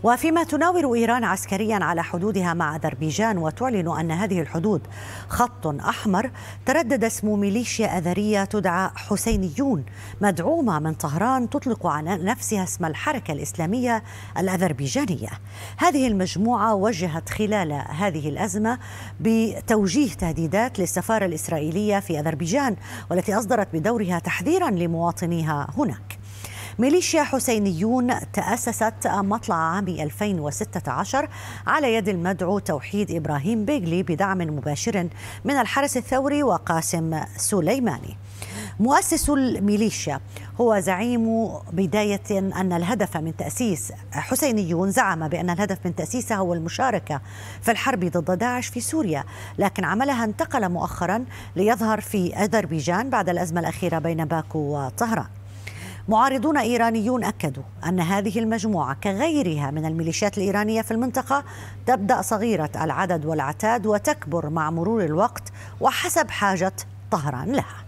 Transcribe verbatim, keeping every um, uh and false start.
وفيما تناور إيران عسكريا على حدودها مع أذربيجان وتعلن أن هذه الحدود خط أحمر، تردد اسم ميليشيا أذرية تدعى حسينيون مدعومة من طهران تطلق على نفسها اسم الحركة الإسلامية الأذربيجانية. هذه المجموعة وجهت خلال هذه الأزمة بتوجيه تهديدات للسفارة الإسرائيلية في أذربيجان، والتي أصدرت بدورها تحذيرا لمواطنيها هناك. ميليشيا حسينيون تأسست مطلع عام ألفين وستة عشر على يد المدعو توحيد إبراهيم بيغلي بدعم مباشر من الحرس الثوري وقاسم سليماني. مؤسس الميليشيا هو زعيم بداية أن الهدف من تأسيس حسينيون زعم بأن الهدف من تأسيسها هو المشاركة في الحرب ضد داعش في سوريا، لكن عملها انتقل مؤخرا ليظهر في أذربيجان بعد الأزمة الأخيرة بين باكو وطهران. معارضون إيرانيون أكدوا أن هذه المجموعة كغيرها من الميليشيات الإيرانية في المنطقة تبدأ صغيرة العدد والعتاد وتكبر مع مرور الوقت وحسب حاجة طهران لها.